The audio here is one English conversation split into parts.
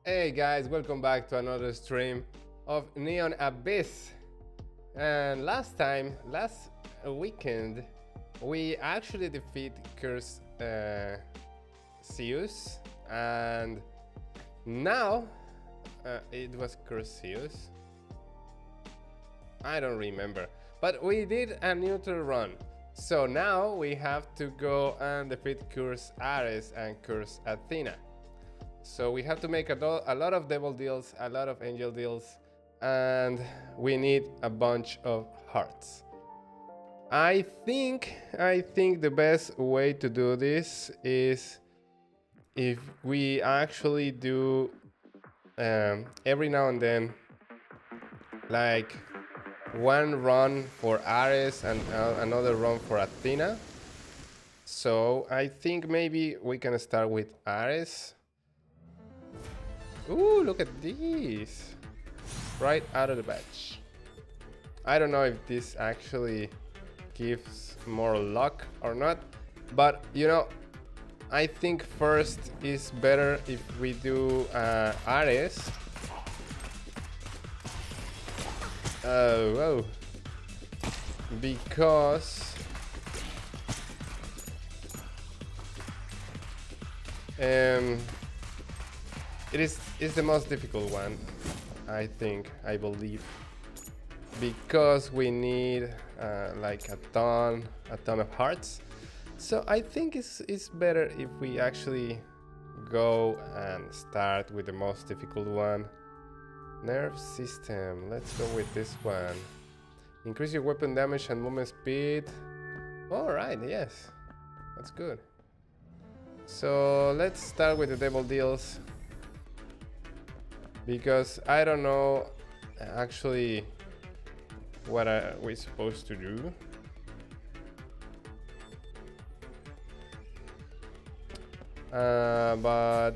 Hey guys, welcome back to another stream of Neon Abyss. And last weekend, we actually defeat Curse Zeus, and now it was Curse Zeus. I don't remember, but we did a neutral run. So now we have to go and defeat Curse Ares and Curse Athena. So we have to make a lot of devil deals, a lot of angel deals, and we need a bunch of hearts. I think the best way to do this is if we actually do every now and then, like one run for Ares and another run for Athena. So I think maybe we can start with Ares. Ooh, look at these. Right out of the batch. I don't know if this actually gives more luck or not, but you know, I think first is better if we do Ares. Whoa. Because it is the most difficult one, I believe, because we need like a ton of hearts. So I think it's better if we actually go and start with the most difficult one. Nerve system, let's go with this one. Increase your weapon damage and movement speed. Alright, yes, that's good. So let's start with the devil deals, because I don't know actually what we're supposed to do. But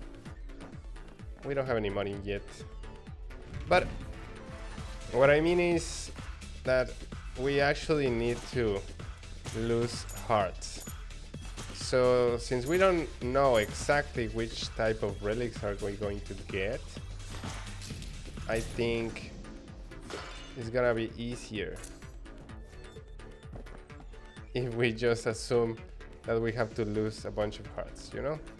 we don't have any money yet. But what I mean is that we actually need to lose hearts. So since we don't know exactly which type of relics are we going to get, I think it's gonna be easier if we just assume that we have to lose a bunch of hearts, you know?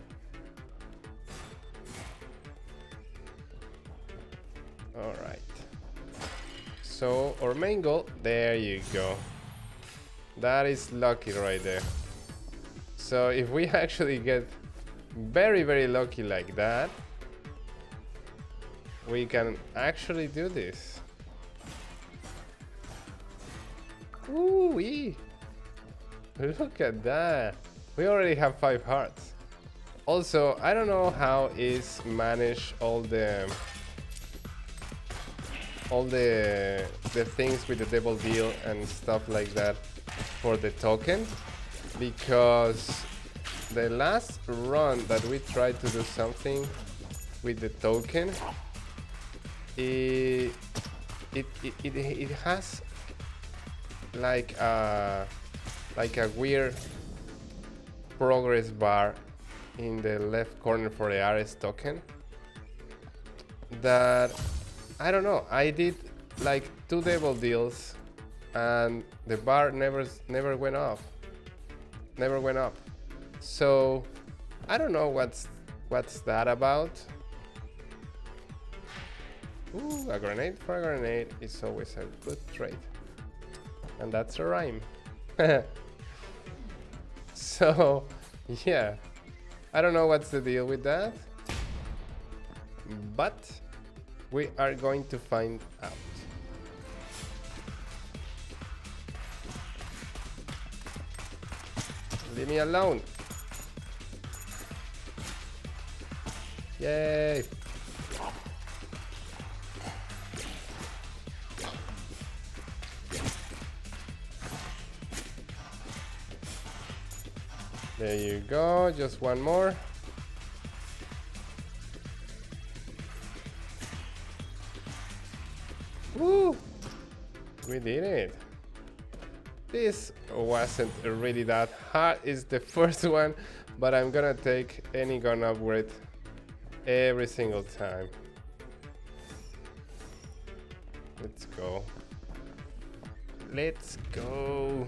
Alright. So our main goal, there you go. That is lucky right there. So if we actually get very lucky like that, we can actually do this. Ooh-wee! Look at that! We already have 5 hearts. Also, I don't know how is manage all the things with the devil deal and stuff like that for the token, because the last run that we tried to do something with the token, it has like a weird progress bar in the left corner for the Ares token that I don't know. I did like 2 devil deals and the bar never went off. Never went up. So I don't know what's that about. Ooh, a grenade for a grenade is always a good trade. And that's a rhyme. So yeah, I don't know what's the deal with that, but we are going to find out. Leave me alone. Yay. There you go, just one more. Woo! We did it. This wasn't really that hard. It's the first one, but I'm gonna take any gun upgrade every single time. Let's go. Let's go.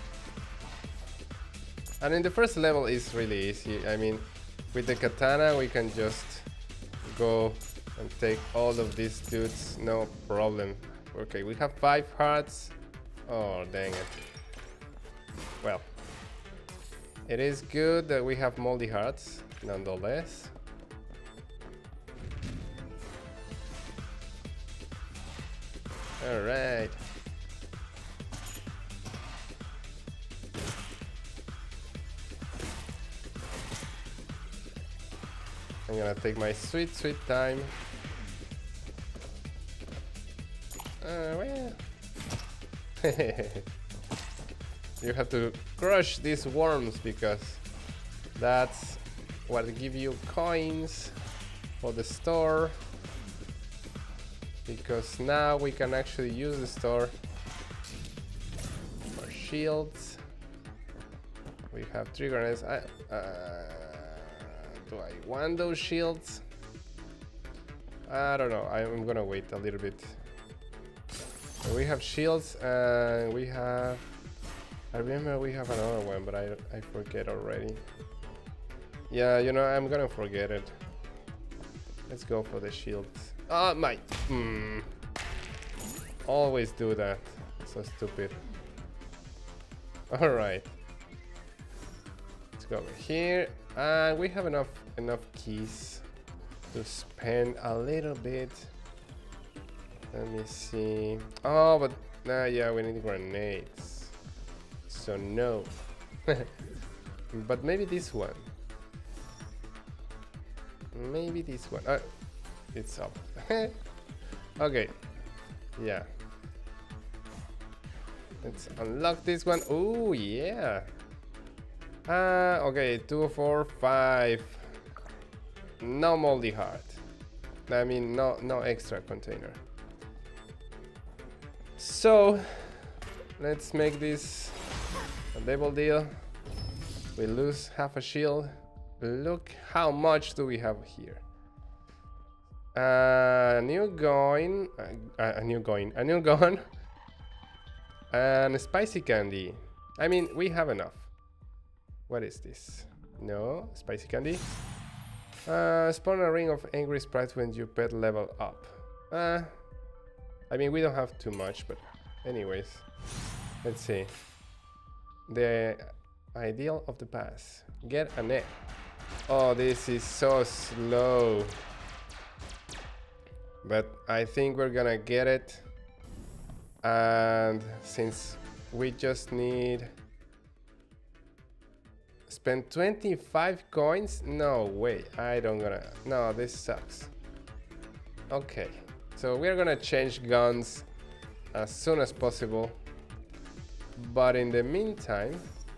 And in the first level is really easy. I mean, with the katana we can just go and take all of these dudes, no problem. Okay, we have 5 hearts. Oh, dang it. Well, it is good that we have moldy hearts, nonetheless. All right. I'm gonna take my sweet, sweet time. Well. You have to crush these worms because that's what give you coins for the store. Because now we can actually use the store for shields. We have 3 grenades. Do I want those shields? I don't know. I'm gonna wait a little bit. So we have shields and we have... I remember we have another one, but I forget already. Yeah, you know, I'm gonna forget it. Let's go for the shields. Oh my... Always do that. So stupid. Alright. Let's go over here. And we have enough keys to spend a little bit. Let me see. Oh, but yeah, we need grenades. So no. But maybe this one. Maybe this one. It's up. Okay. Yeah. Let's unlock this one. Oh yeah. Okay, 2, 4, 5. No moldy heart. I mean, no extra container. So let's make this a double deal. We lose half a shield. Look how much do we have here. A new gun, and a spicy candy. I mean, we have enough. What is this? No, spicy candy. Spawn a ring of angry sprites when you pet level up. I mean, we don't have too much, but anyways, let's see. The ideal of the pass. Get a net. Oh, this is so slow. But I think we're gonna get it. And since we just need... Spend 25 coins? No way, no, this sucks. Okay, so we're gonna change guns as soon as possible. But in the meantime...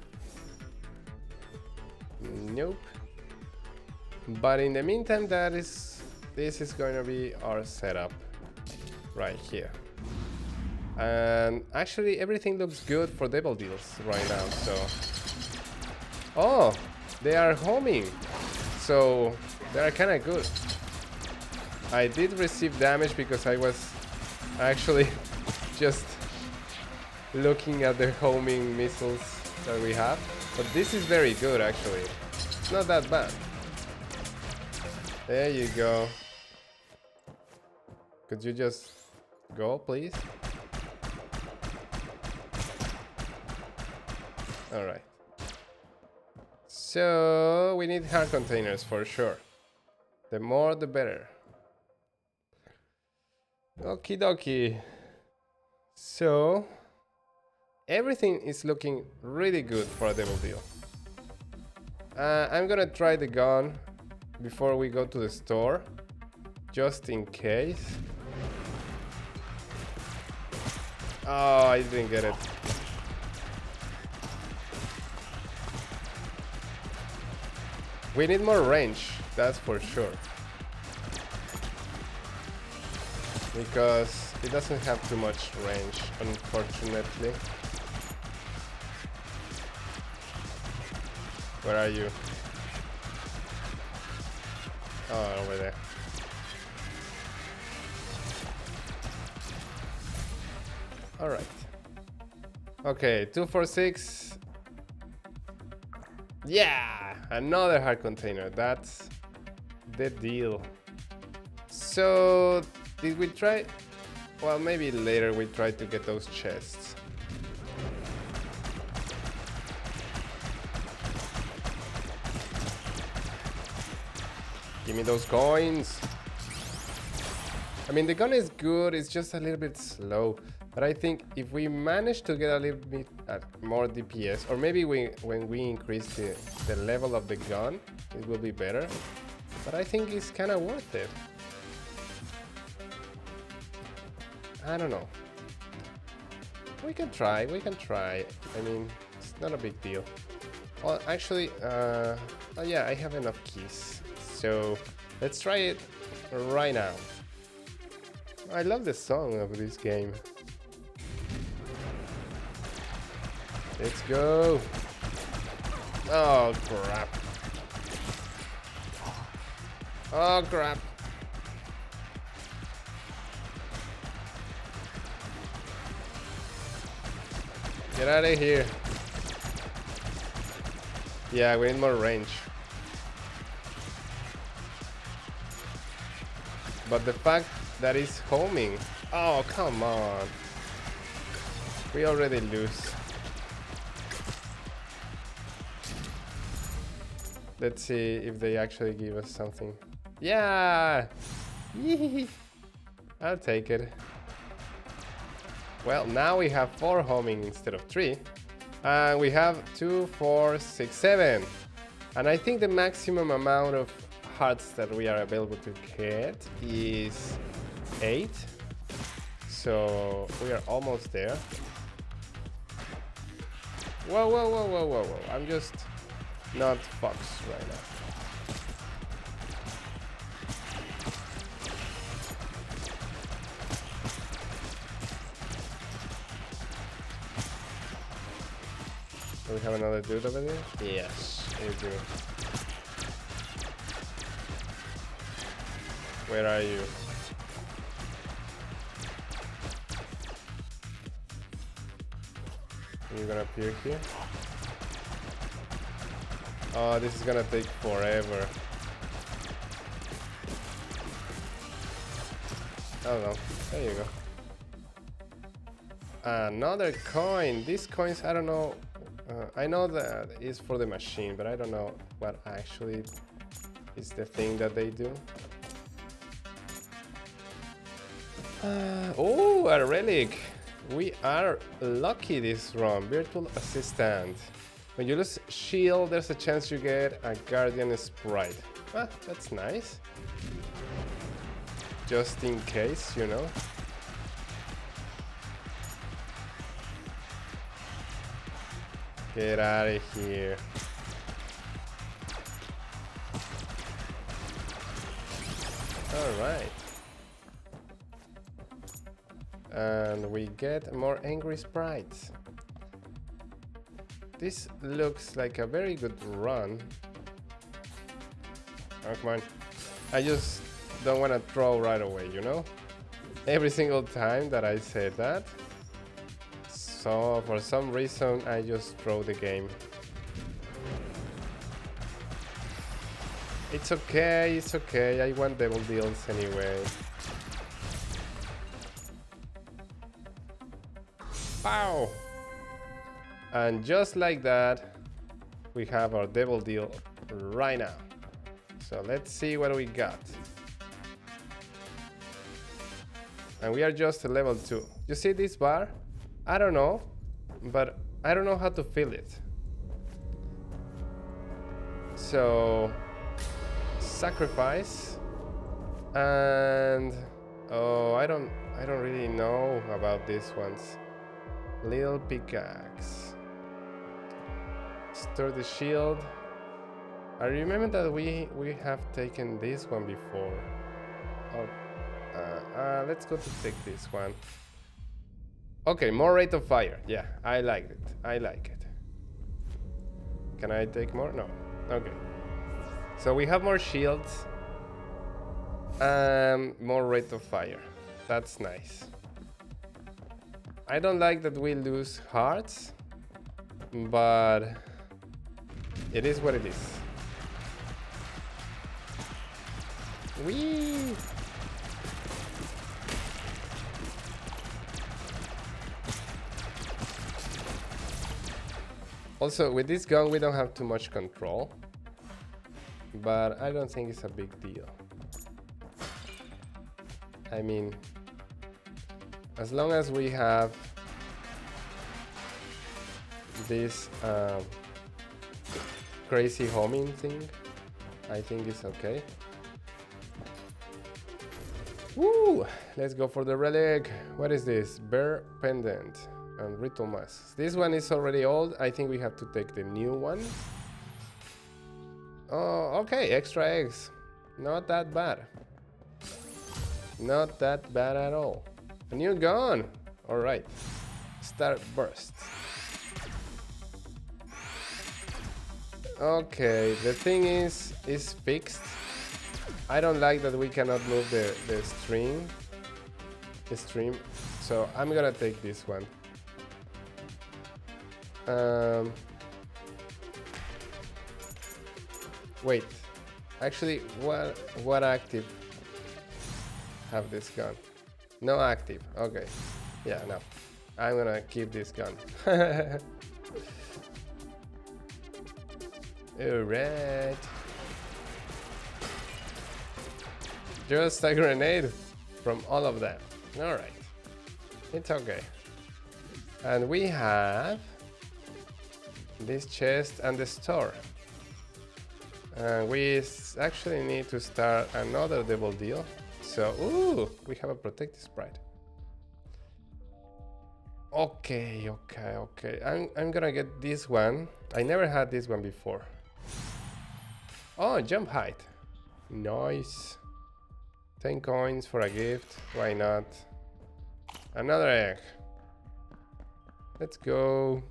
Nope. But in the meantime, this is going to be our setup right here. And actually everything looks good for double deals right now, so... Oh, they are homing, so they are kind of good. I did receive damage because I was actually just looking at the homing missiles that we have. But this is very good actually. It's not that bad. There you go. Could you just go, please? All right. So we need hard containers for sure. The more the better. Okie dokie. So everything is looking really good for a double deal. I'm gonna try the gun before we go to the store, just in case. Oh, I didn't get it. We need more range, that's for sure. Because it doesn't have too much range, unfortunately. Where are you? Oh, over there. All right. Okay, 246. Yeah, another hard container. That's the deal. So, did we try? Well, maybe later we try to get those chests. Give me those coins. I mean, the gun is good, it's just a little bit slow. But I think if we manage to get a little bit more DPS, or maybe when we increase the level of the gun, it will be better. But I think it's kind of worth it. I don't know. We can try. I mean, it's not a big deal. Well, actually, oh yeah, I have enough keys. So let's try it right now. I love the song of this game. Let's go. Oh crap. Oh crap. Get out of here. Yeah, we need more range. But the fact that it's homing. Oh, come on. We already lose. Let's see if they actually give us something. Yeah! I'll take it. Well, now we have 4 homing instead of 3. And we have 2, 4, 6, 7. And I think the maximum amount of hearts that we are available to get is 8. So we are almost there. Whoa, whoa, whoa, whoa, whoa, whoa. I'm just not focused right now. Do we have another dude over there? Yes, we do. Where are you? Are you gonna appear here? Oh, this is gonna take forever. Oh no, there you go. Another coin. These coins, I don't know. I know that is for the machine, but I don't know what actually is the thing that they do. Oh, a relic. We are lucky this run. Virtual Assistant. When you lose shield, there's a chance you get a Guardian Sprite. Ah, that's nice. Just in case, you know. Get out of here. Alright. And we get more angry sprites. This looks like a very good run. Oh, come on. I just don't want to throw right away, you know? Every single time that I say that. So for some reason I just throw the game. It's okay, it's okay. I want devil deals anyway. Pow! And just like that, we have our devil deal right now. So let's see what we got. And we are just at level 2. You see this bar? I don't know, but I don't know how to fill it. So sacrifice, and oh, I don't really know about these ones. Little pickaxe. Store the shield. I remember that we have taken this one before. Oh, let's go to take this one. Okay, more rate of fire. Yeah, I like it. I like it. Can I take more? No. Okay. So we have more shields. and more rate of fire. That's nice. I don't like that we lose hearts, but it is what it is. Whee! Also, with this gun, we don't have too much control, but I don't think it's a big deal. I mean, as long as we have this crazy homing thing, I think it's okay. Woo! Let's go for the relic. What is this? Bear pendant and ritual mask. This one is already old. I think we have to take the new one. Oh, okay. Extra eggs. Not that bad. Not that bad at all. A new gun. All right. Start burst. Okay. The thing is fixed. I don't like that we cannot move the stream. So I'm gonna take this one. Wait, actually, what active have this gun? No active. Okay, yeah, no. I'm gonna keep this gun. Alright. Just a grenade from all of them. Alright, it's okay. And we have this chest and the store. We actually need to start another double deal. So, ooh, we have a protected sprite. Okay. I'm gonna get this one. I never had this one before. Oh, jump height. Nice. 10 coins for a gift. Why not? Another egg. Let's go.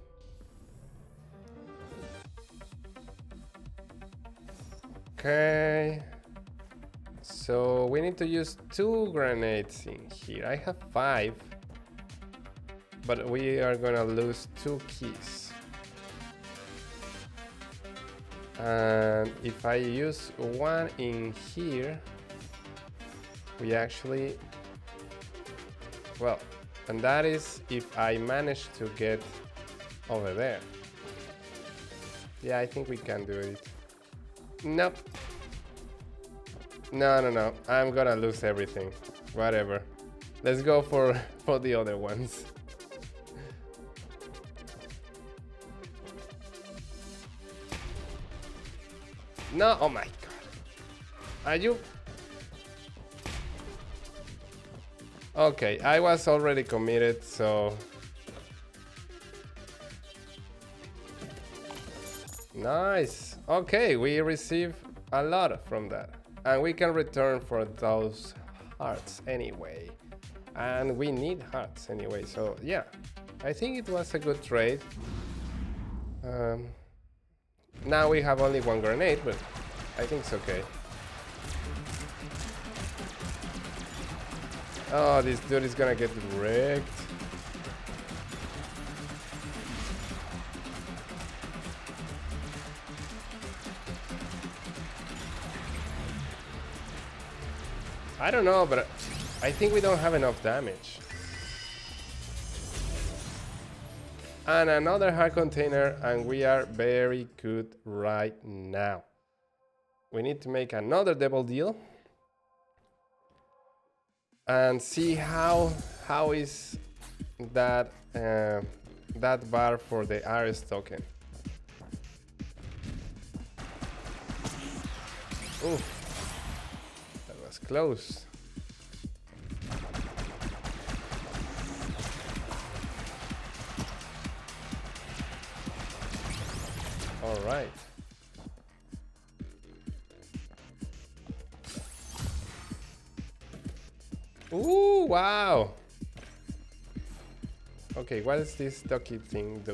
Okay, so we need to use 2 grenades in here. I have 5, but we are gonna lose 2 keys. And if I use 1 in here, we actually, well, and that is if I manage to get over there. Yeah, I think we can do it. Nope. No. I'm gonna lose everything. Whatever. Let's go for the other ones. No, oh my god. Are you? Okay, I was already committed, so. Nice. Okay, we receive a lot from that. And we can return for those hearts anyway. And we need hearts anyway, so yeah. I think it was a good trade. Now we have only 1 grenade, but I think it's okay. Oh, this dude is gonna get wrecked. I don't know, but I think we don't have enough damage. And another heart container, and we are very good right now. We need to make another double deal and see how is that that bar for the Ares token. Oof. Close. All right. Ooh, wow. Okay, what does this ducky thing do?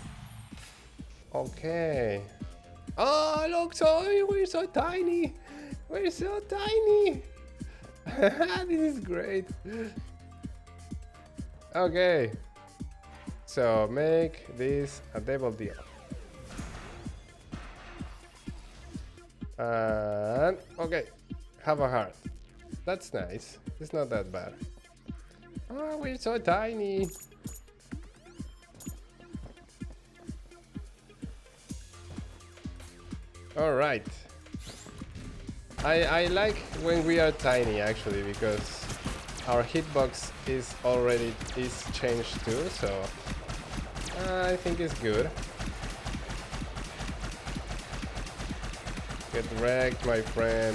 Okay. Oh, look, we're so tiny. We're so tiny. This is great. Okay. So make this a double deal. And okay, have a heart. That's nice. It's not that bad. Oh, we're so tiny. All right. I like when we are tiny actually, because our hitbox is changed too, so I think it's good. Get wrecked, my friend.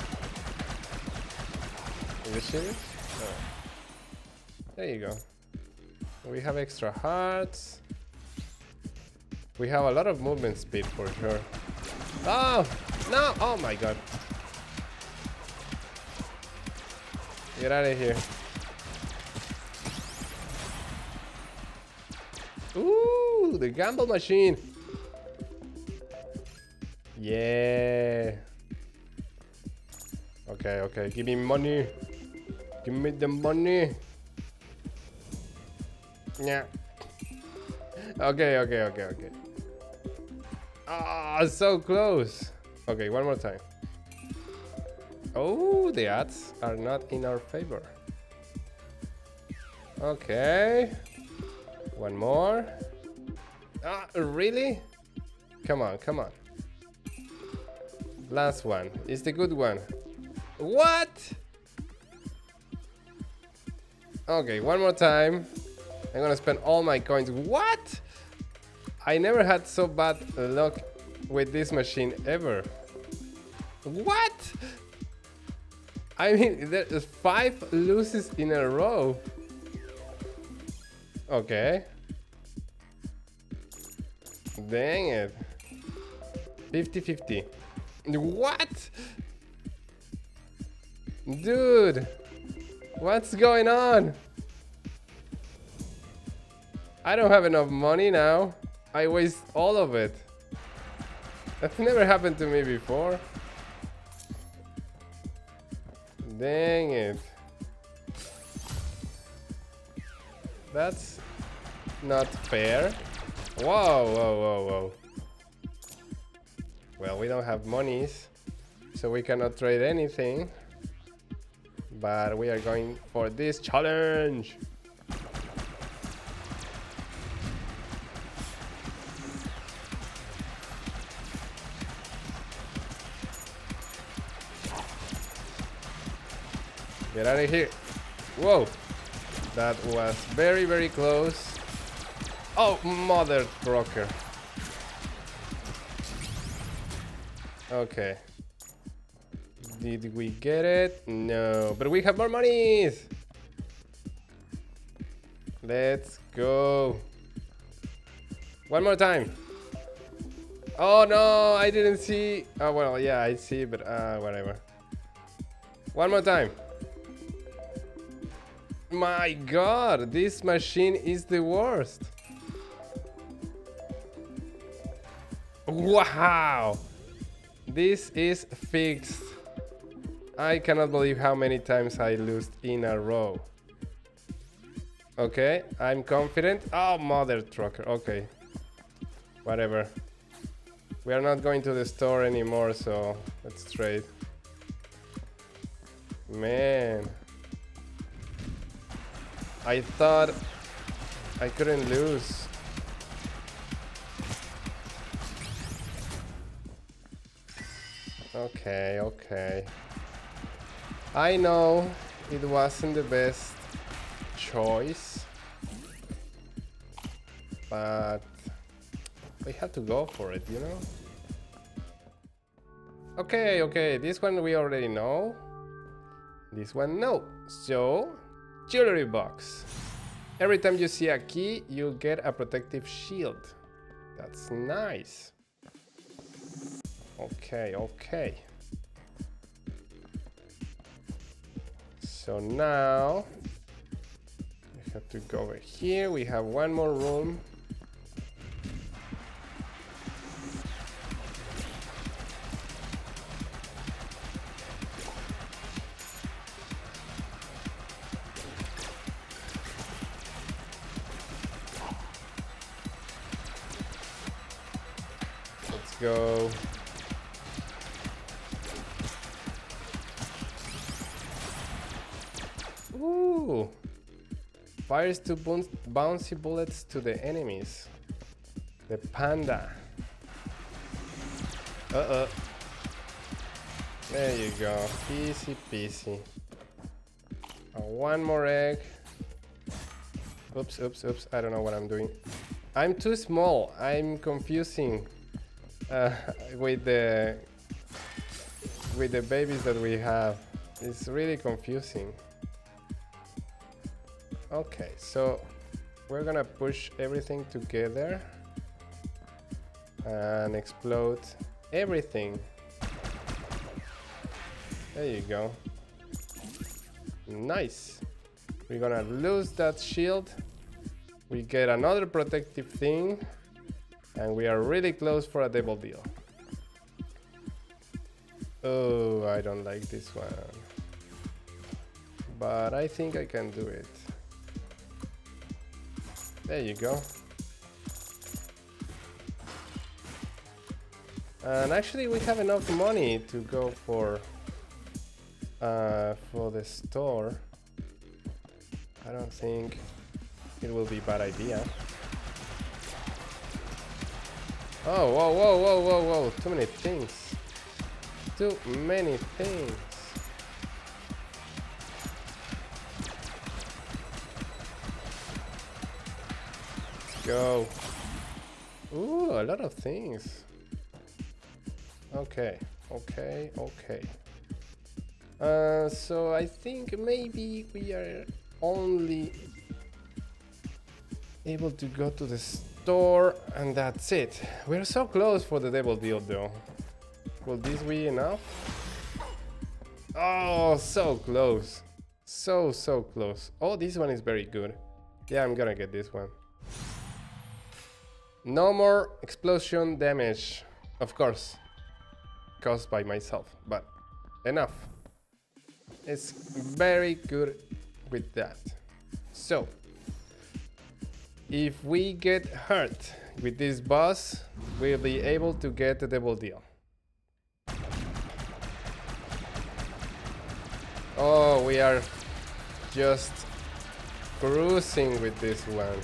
Is it serious? Oh. There you go. We have extra hearts. We have a lot of movement speed for sure. Oh no! Oh my god! Get out of here! Ooh, the gamble machine! Yeah. Okay, okay. Give me money. Give me the money. Yeah. Okay, okay, okay, okay. Ah, so close. Okay, one more time. Oh, the odds are not in our favor. Okay. One more. Ah, really? Come on, come on. Last one is the good one. What? Okay, one more time. I'm gonna spend all my coins. What? I never had so bad luck with this machine ever. What? I mean, there's 5 losses in a row. Okay. Dang it. 50-50. What? Dude, what's going on? I don't have enough money now. I waste all of it. That's never happened to me before. Dang it. That's not fair. Whoa, whoa, whoa, whoa. Well, we don't have monies, so we cannot trade anything. But we are going for this challenge. Get out of here. Whoa. That was very, very close. Oh, mother trucker. Okay. Did we get it? No, but we have more monies. Let's go. One more time. Oh no, I didn't see. Oh well, yeah, I see, but whatever. One more time. My god, this machine is the worst. Wow. This is fixed. I cannot believe how many times I lost in a row. Okay, I'm confident. Oh, mother trucker. Okay. Whatever. We are not going to the store anymore, so let's trade. Man. I thought I couldn't lose. Okay, okay. I know it wasn't the best choice, but we had to go for it, you know? Okay, okay, this one we already know. This one, no. So, jewelry box. Every time you see a key, you get a protective shield. That's nice. Okay, okay. So now we have to go over here. We have one more room. go. Ooh. Fires two bouncy bullets to the enemies. The panda. Uh-oh. There you go. Easy peasy. One more egg. Oops, oops, oops. I don't know what I'm doing. I'm too small. I'm confusing with the babies that we have. It's really confusing. Okay, so we're gonna push everything together and explode everything. There you go. Nice. We're gonna lose that shield. We get another protective thing, and we are really close for a double deal. Oh, I don't like this one, but I think I can do it. There you go. And actually we have enough money to go for the store. I don't think it will be a bad idea. Oh, whoa, whoa, whoa, whoa, whoa. Too many things. Too many things. Let's go. Ooh, a lot of things. Okay, okay, okay. So I think maybe we are only able to go to the store and that's it. We're so close for the double deal though. Will this be enough? Oh, so close. So close. Oh, this one is very good. Yeah, I'm gonna get this one. No more explosion damage. Of course. Caused by myself, but enough. It's very good with that. So, if we get hurt with this boss, we'll be able to get the double deal. Oh, we are just cruising with this one.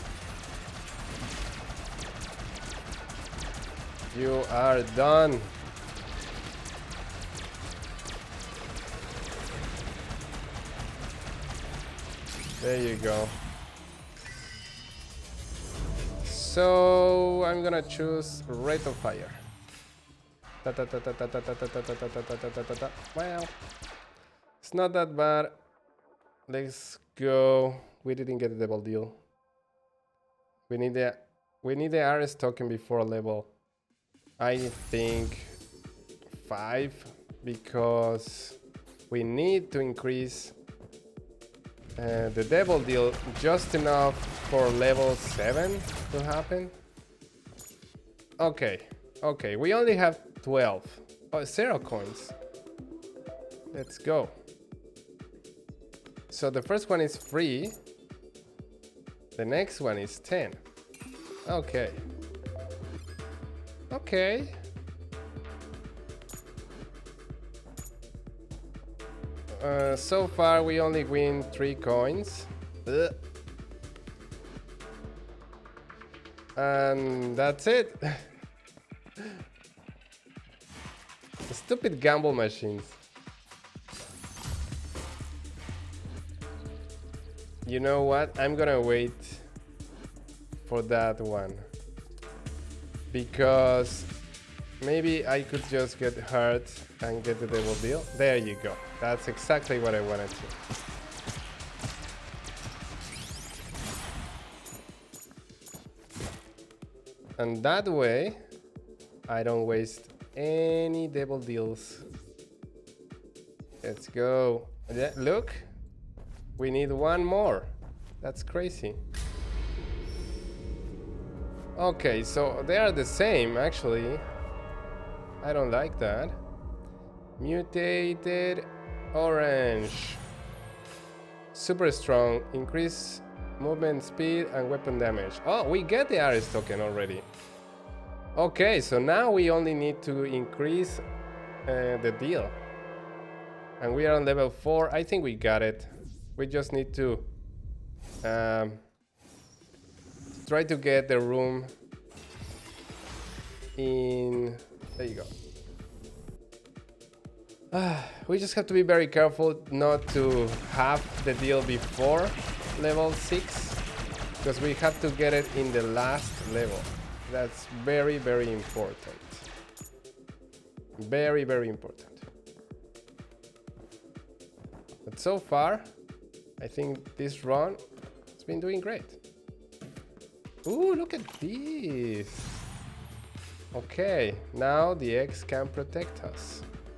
You are done. There you go. So I'm gonna choose Rate of Fire. Well, it's not that bad. Let's go. We didn't get a double deal. We need the RS token before level, I think 5, because we need to increase the double deal just enough for level 7 to happen. Okay, okay, we only have 12. Oh, 0 coins. Let's go. So the first one is free. The next one is 10. Okay. Okay. So far we only win 3 coins. Ugh. And that's it. Stupid gamble machines. You know what? I'm gonna wait for that one, because maybe I could just get hurt and get the double deal. There you go. That's exactly what I wanted to. And that way, I don't waste any double deals. Let's go. Yeah, look, we need one more. That's crazy. Okay, so they are the same, actually. I don't like that. Mutated orange. Super strong. Increase movement speed and weapon damage. Oh, we get the RS token already. Okay, so now we only need to increase the deal. And we are on level 4. I think we got it. We just need to try to get the room in... There you go. We just have to be very careful not to have the deal before level 6, because we have to get it in the last level. That's very, very important. Very, very important. But so far, I think this run has been doing great. Ooh, look at this. Okay, now the eggs can protect us.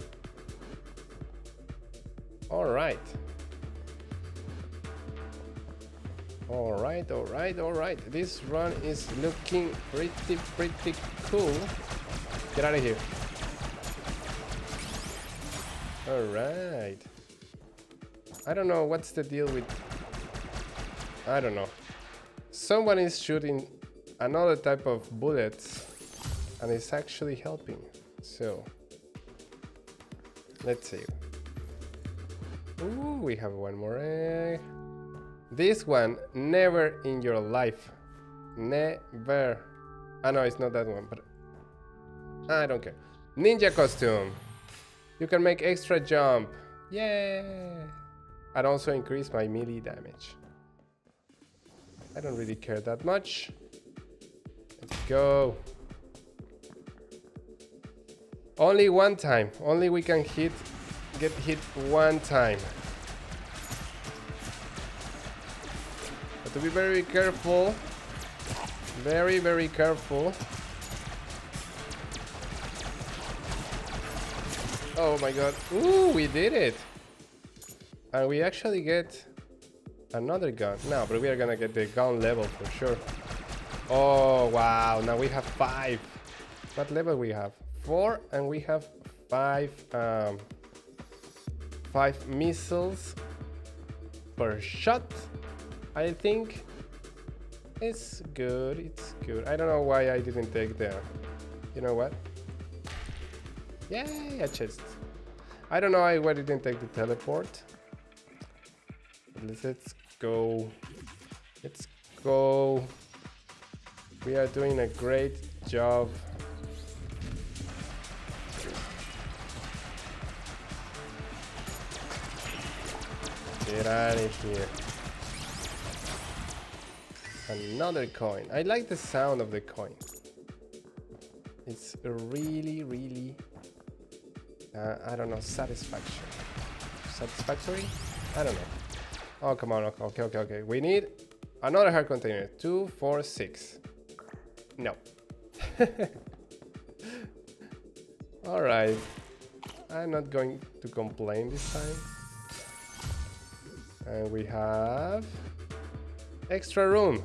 All right. All right, all right, all right. This run is looking pretty cool. Get out of here. All right. I don't know what's the deal with... I don't know. Someone is shooting another type of bullets and it's actually helping. So, let's see. Ooh, we have one more egg. This one, never in your life. Never. Ah, no, it's not that one, but I don't care. Ninja costume. You can make extra jump. Yay! And also increase my melee damage. I don't really care that much. Let's go. Only one time. Only we can get hit one time. But to be very careful. Very, very careful. Oh my god. Ooh, we did it. And we actually get another gun. No, but we are gonna get the gun level for sure. Oh, wow. Now we have 5. What level we have? 4, and we have 5 missiles per shot. I think it's good. It's good. I don't know why I didn't take the... You know what? Yay, a chest. I don't know why I didn't take the teleport. Let's go. Let's go. We are doing a great job. Get out of here. Another coin. I like the sound of the coin. It's really, really, I don't know, satisfaction. Satisfactory? I don't know. Oh, come on. Okay. We need another heart container. 2, 4, 6. No. All right. I'm not going to complain this time. And we have extra room.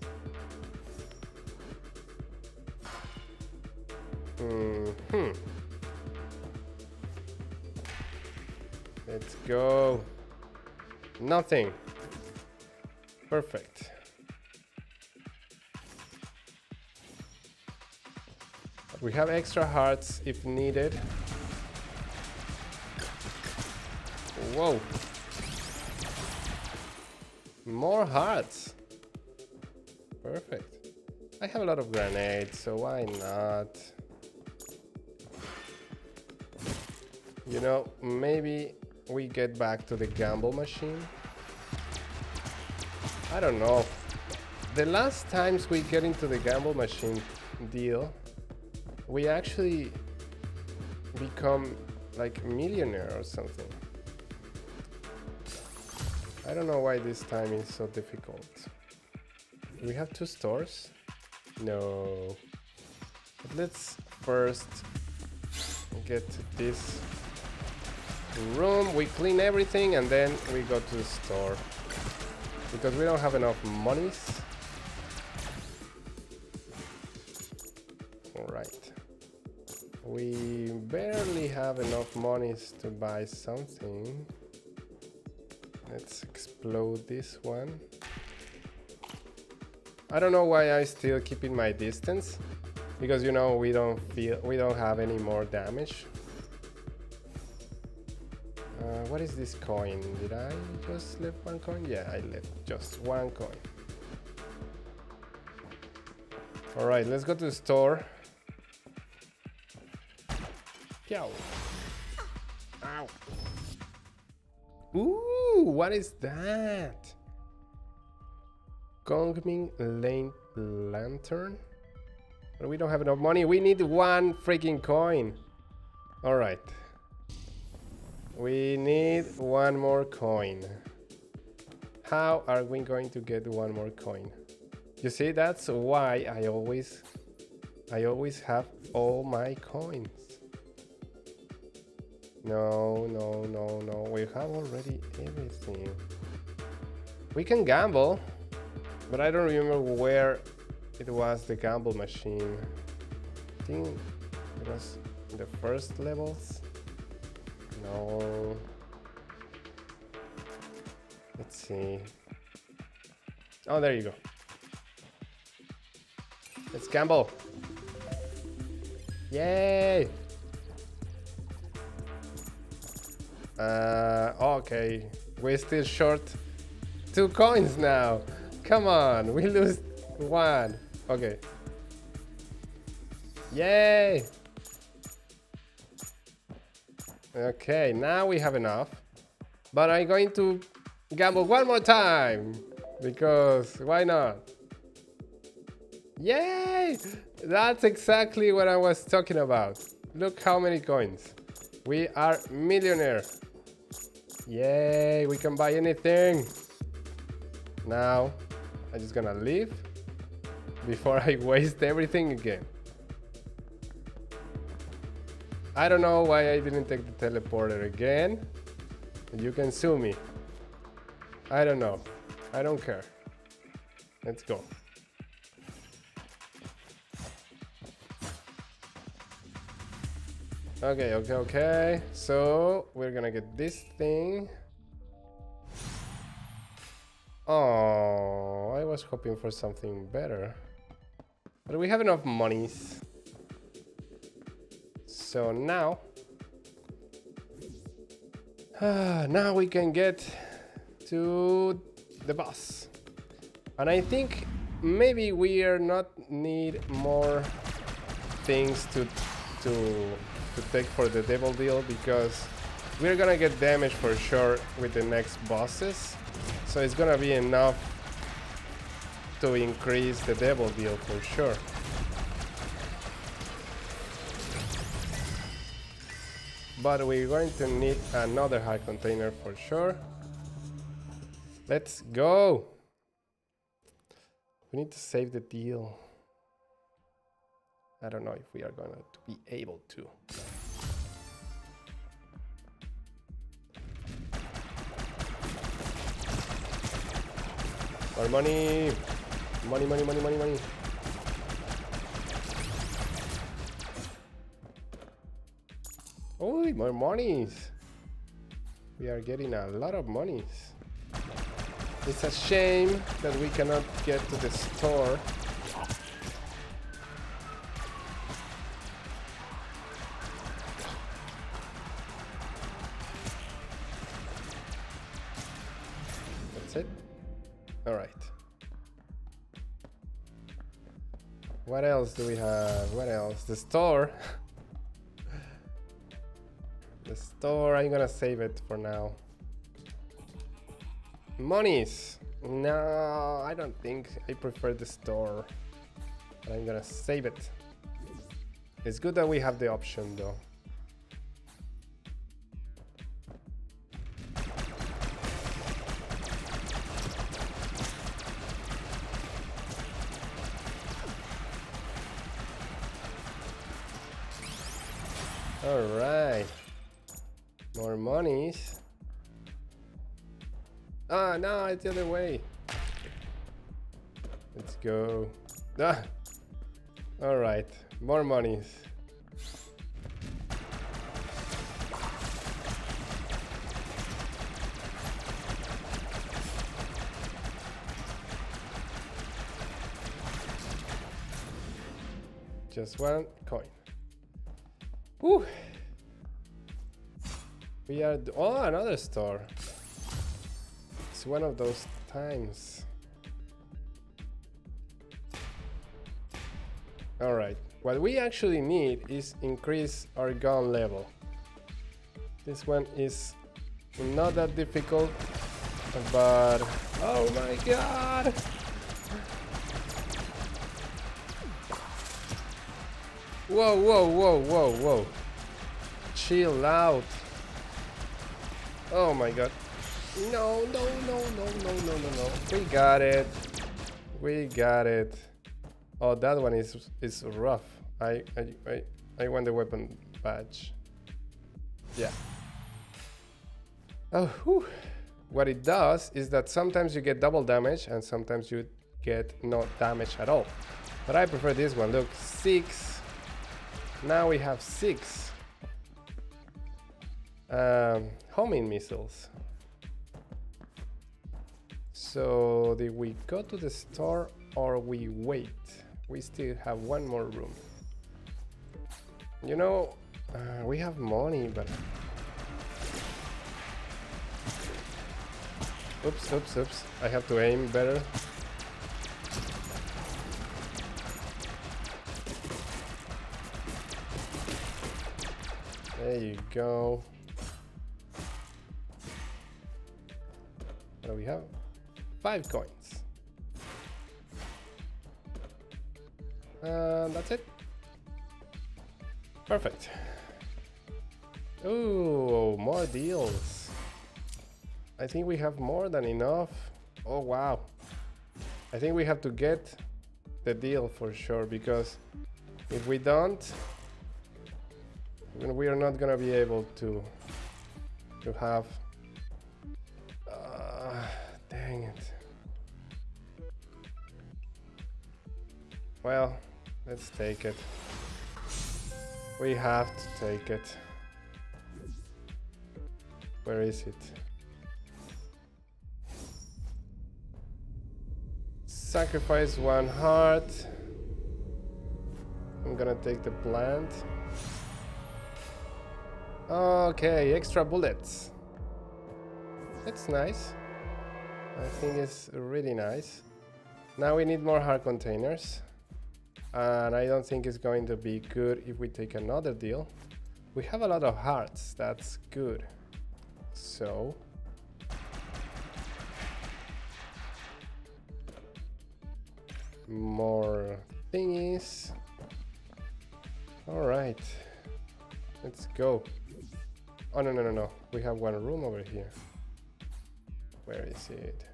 Let's go. Nothing. Perfect. But we have extra hearts if needed. Whoa. More hearts. Perfect. I have a lot of grenades, so why not? You know, maybe we get back to the gamble machine. I don't know. The last times we get into the gamble machine deal, we actually become like millionaire or something. I don't know why this time is so difficult. Do we have 2 stores? No. But let's first get this room. We clean everything and then we go to the store. Because we don't have enough monies. Alright. We barely have enough monies to buy something. Let's explode this one. I don't know why I'm still keeping my distance. because you know we don't have any more damage. What is this coin? Did I just leave one coin? Yeah, I left just one coin. All right, let's go to the store. Yow. Ow. Ooh, what is that? Gongming Lantern? But we don't have enough money. We need one freaking coin. All right. We need one more coin. How are we going to get one more coin? You see, that's why I always have all my coins. No, no, no, no. We have already everything. We can gamble, but I don't remember where it was the gamble machine. I think it was in the first levels. No. Let's see. Oh, there you go. Let's gamble. Yay! Okay. We're still short 2 coins now. Come on, we lose 1. Okay. Yay! Okay, now we have enough. But I'm going to gamble one more time. Because why not? Yay! That's exactly what I was talking about. Look how many coins. We are millionaire. Yay, we can buy anything. Now, I'm just gonna leave before I waste everything again. I don't know why I didn't take the teleporter again. You can sue me. I don't know. I don't care. Let's go. Okay, okay, okay. So we're gonna get this thing. Oh, I was hoping for something better. But we have enough monies. So now we can get to the boss. And I think maybe we are not need more things to take for the devil deal, because we're gonna get damage for sure with the next bosses. So it's gonna be enough to increase the devil deal for sure. But we're going to need another heart container for sure. Let's go. We need to save the deal. I don't know if we are going to be able to. More money. Money, money, money, money, money. Oh, more monies. We are getting a lot of monies. It's a shame that we cannot get to the store. That's it? All right. What else do we have? What else? The store. The store, I'm gonna save it for now. Monies. No, I don't think. I prefer the store. But I'm gonna save it. It's good that we have the option though. All right. More monies. Ah, no, it's the other way. Let's go. Ah. All right, more monies. Just one coin. Whew. We are... Oh, another store. It's one of those times. Alright. What we actually need is increase our gun level. This one is not that difficult, but... Oh my god! Whoa, whoa, whoa, whoa, whoa. Chill out. Oh my god. No, no, no, no, no, no, no, no. We got it. We got it. Oh, that one is rough. I want the weapon badge. Yeah. Oh, whew. What it does is that sometimes you get double damage and sometimes you get no damage at all. But I prefer this one. Look, 6. Now we have 6 homing missiles. So did we go to the store or we wait? We still have one more room. You know, we have money, but... Oops, oops, oops. I have to aim better. There you go. What do we have? 5 coins. That's it. Perfect. Ooh, more deals. I think we have more than enough. Oh wow. I think we have to get the deal for sure, because if we don't, we are not gonna be able to have... dang it. Well, let's take it. We have to take it. Where is it? Sacrifice 1 heart. I'm gonna take the plant. Okay, extra bullets. That's nice. I think it's really nice. Now we need more heart containers. And I don't think it's going to be good if we take another deal. We have a lot of hearts, that's good. So... more thingies. Alright. Let's go. Oh, no, no, no, no. We have one room over here. Where is it?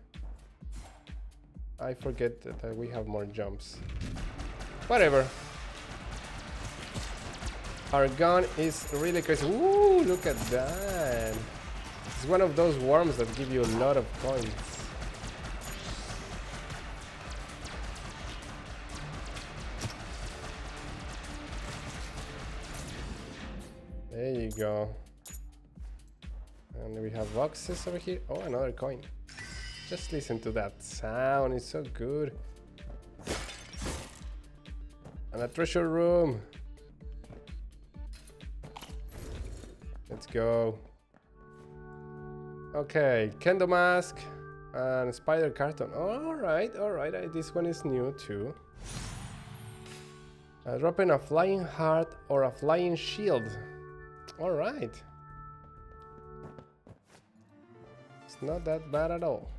I forget that we have more jumps. Whatever. Our gun is really crazy. Ooh, look at that. It's one of those worms that give you a lot of coins. There you go. And we have boxes over here. Oh, another coin. Just listen to that sound. It's so good. And a treasure room. Let's go. Okay, Kendo mask and spider carton. All right, all right. This one is new too. Dropping a flying heart or a flying shield. All right. It's not that bad at all.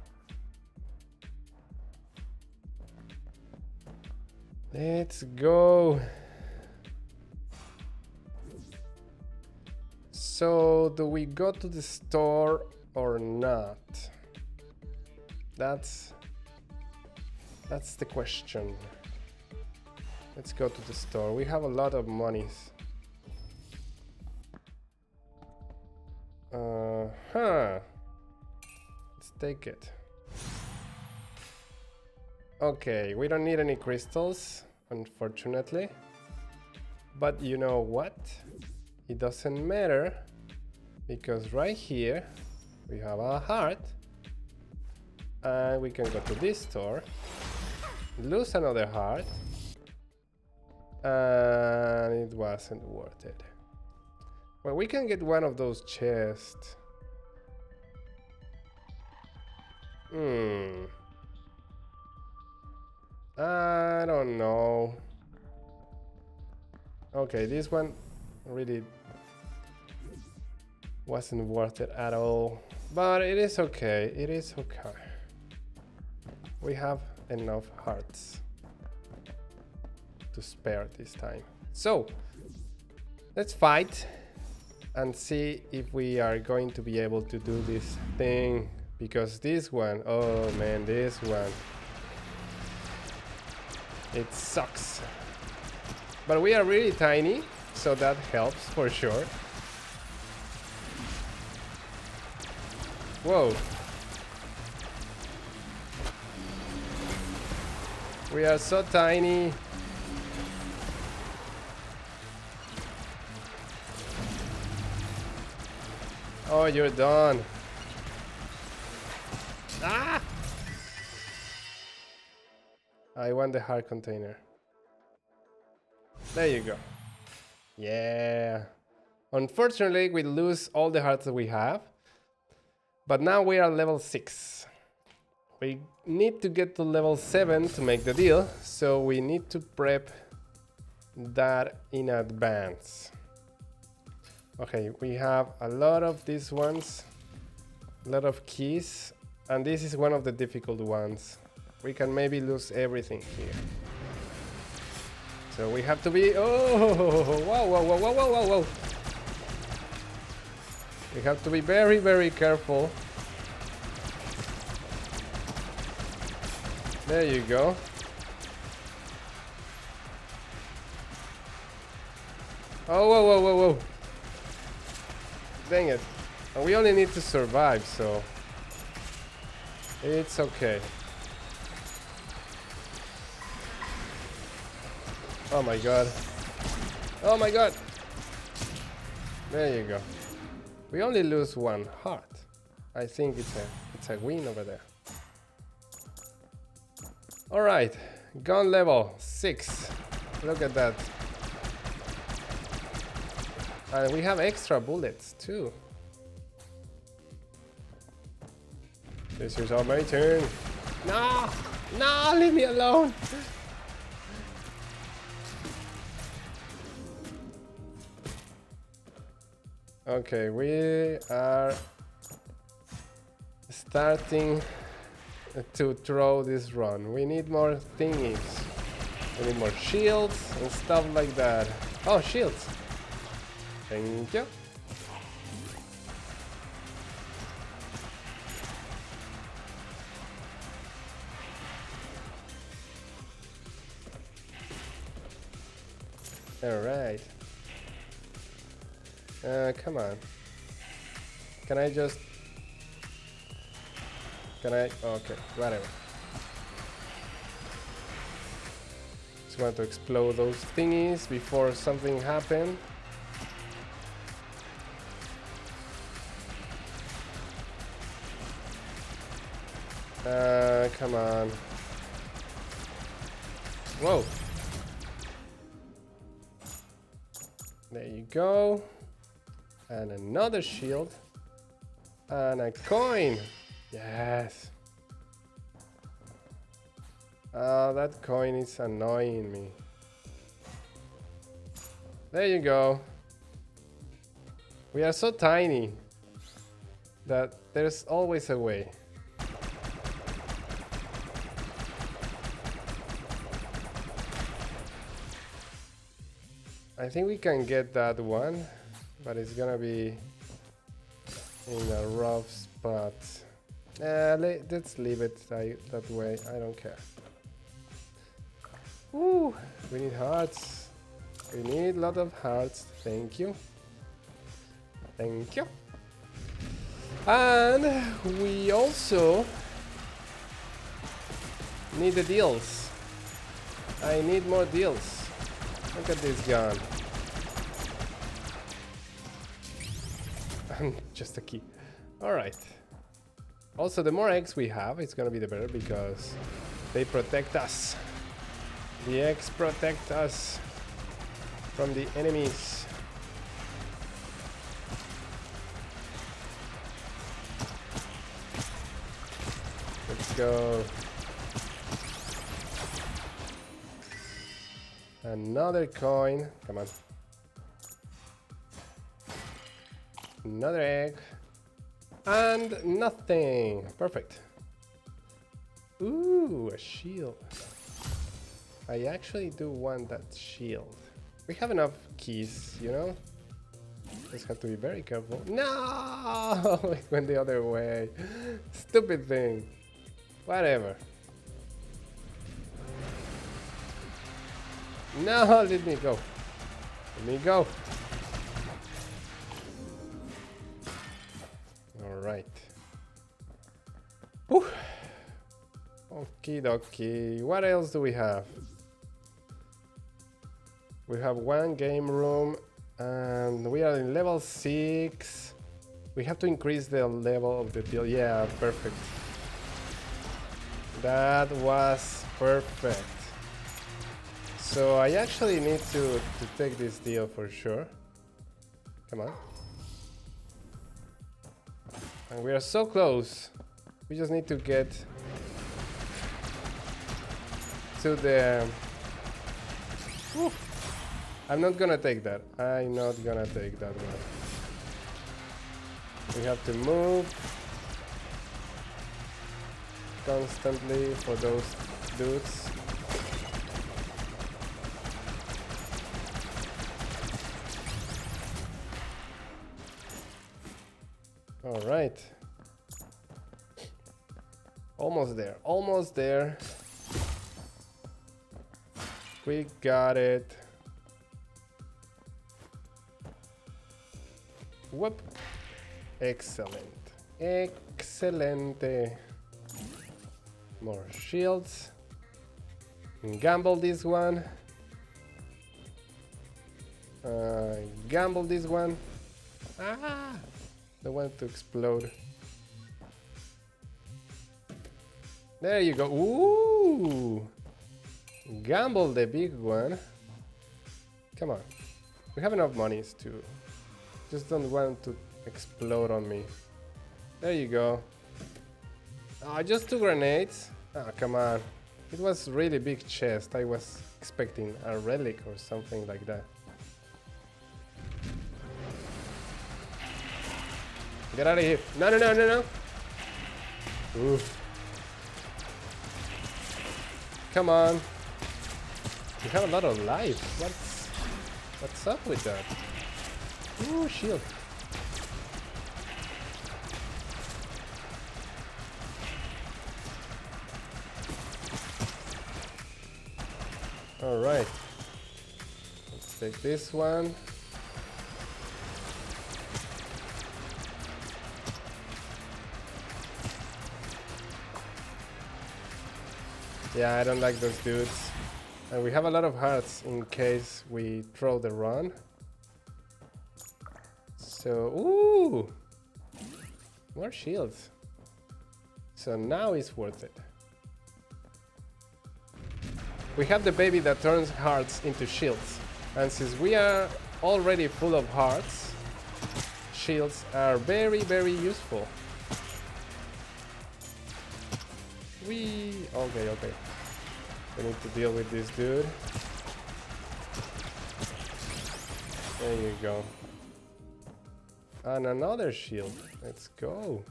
Let's go. So, do we go to the store or not? That's the question. Let's go to the store. We have a lot of monies. Let's take it. Okay, we don't need any crystals, unfortunately. But you know what? It doesn't matter, because right here we have a heart. And we can go to this store, lose another heart, And it wasn't worth it. Well, we can get one of those chests. I don't know. Okay, this one really wasn't worth it at all. But it is okay. It is okay. We have enough hearts to spare this time. So, let's fight and see if we are going to be able to do this thing. Because this one, oh man, this one, it sucks. But we are really tiny, so that helps for sure. Whoa. We are so tiny. Oh, you're done. Ah! I want the heart container. There you go. Yeah. Unfortunately, we lose all the hearts that we have. But now we are level 6. We need to get to level 7 to make the deal. So we need to prep that in advance. Okay, we have a lot of these ones. A lot of keys. And this is one of the difficult ones. We can maybe lose everything here. So we have to be... Oh, whoa, whoa, whoa, whoa, whoa, whoa. We have to be very, very careful. There you go. Oh, whoa, whoa, whoa, whoa. Dang it. And we only need to survive, so... It's okay. Oh my god. Oh my god. There you go. We only lose one heart. I think it's a win over there. All right, gun level 6. Look at that. And we have extra bullets too. This is all my turn. No, no, leave me alone. Okay, we are starting to throw this run. We need more thingies. We need more shields and stuff like that. Oh, shields. Thank you. All right. Come on. Can I just... Can I... Okay, whatever. Just want to explode those thingies before something happens. Come on. Whoa. There you go. And another shield. And a coin. Yes. Oh, that coin is annoying me. There you go. We are so tiny that there's always a way. I think we can get that one, but it's gonna be in a rough spot. Let's leave it that way. I don't care. Woo! We need hearts. We need a lot of hearts. Thank you. Thank you. And we also need the deals. I need more deals. Look at this gun. Just a key. Alright. Also, the more eggs we have, it's gonna be the better because they protect us. The eggs protect us. from the enemies. Let's go. Another coin. Come on. Another egg. And nothing. Perfect. Ooh, a shield. I actually do want that shield. We have enough keys, you know? Just have to be very careful. No! It went the other way. Stupid thing. Whatever. No, let me go. Let me go. Alright. Okie dokie. What else do we have? We have one game room and we are in level 6. We have to increase the level of the deal. Yeah, perfect. That was perfect. So I actually need to take this deal for sure. Come on. And we are so close. We just need to get to the... Woo. I'm not gonna take that. I'm not gonna take that one. We have to move constantly for those dudes. All right. Almost there. Almost there. We got it. Whoop. Excellent. Excelente. More shields. Gamble this one. Gamble this one. Ah! Don't want to explode. There you go. Ooh! Gamble the big one. Come on. We have enough monies to... Just don't want to explode on me. There you go. Oh, just 2 grenades? Oh, come on. It was really big chest. I was expecting a relic or something like that. Get out of here. No, no, no, no, no. Oof. Come on. You have a lot of life. What's up with that? Ooh, shield. All right. Let's take this one. Yeah, I don't like those dudes. And we have a lot of hearts in case we throw the run. So, ooh! More shields. So now it's worth it. We have the baby that turns hearts into shields. And since we are already full of hearts, shields are very, very useful. Okay, okay. We need to deal with this dude. There you go. And another shield. Let's go.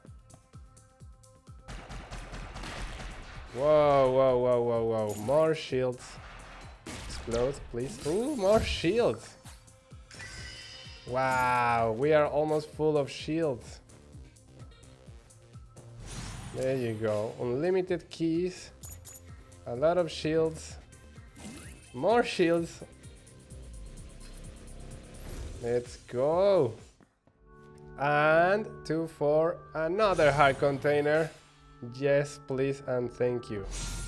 Whoa, whoa, whoa, whoa, whoa. More shields. Explode, please. Ooh, more shields. Wow, we are almost full of shields. There you go. Unlimited keys. A lot of shields. More shields. Let's go. And 2 for another heart container. Yes, please, and thank you.